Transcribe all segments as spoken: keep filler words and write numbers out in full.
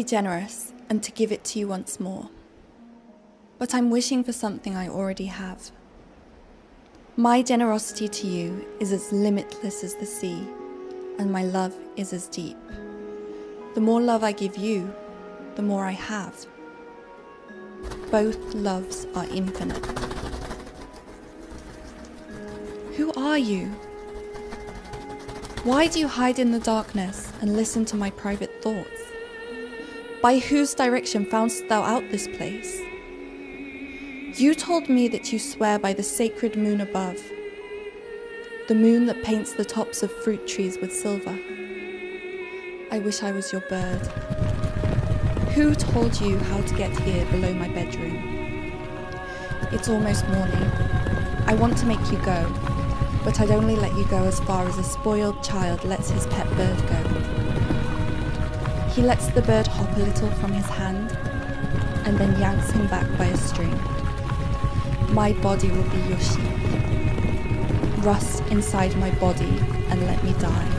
generous and to give it to you once more. But I'm wishing for something I already have. My generosity to you is as limitless as the sea, and my love is as deep. The more love I give you, the more I have. Both loves are infinite. Who are you? Why do you hide in the darkness and listen to my private thoughts? By whose direction foundst thou out this place? You told me that you swear by the sacred moon above, the moon that paints the tops of fruit trees with silver. I wish I was your bird. Who told you how to get here below my bedroom? It's almost morning. I want to make you go, but I'd only let you go as far as a spoiled child lets his pet bird go. He lets the bird hop a little from his hand, and then yanks him back by a string. My body will be your sheep. Rust inside my body and let me die.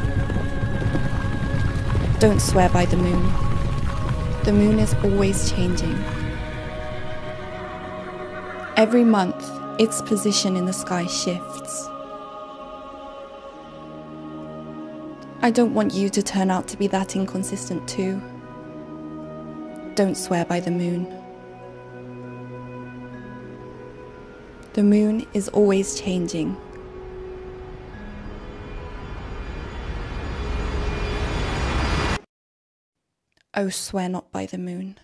Don't swear by the moon. The moon is always changing. Every month, its position in the sky shifts. I don't want you to turn out to be that inconsistent too. Don't swear by the moon. The moon is always changing. Oh, swear not by the moon.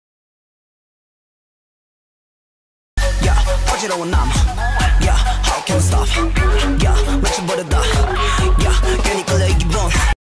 Yeah, 어지러운 남. Yeah, how can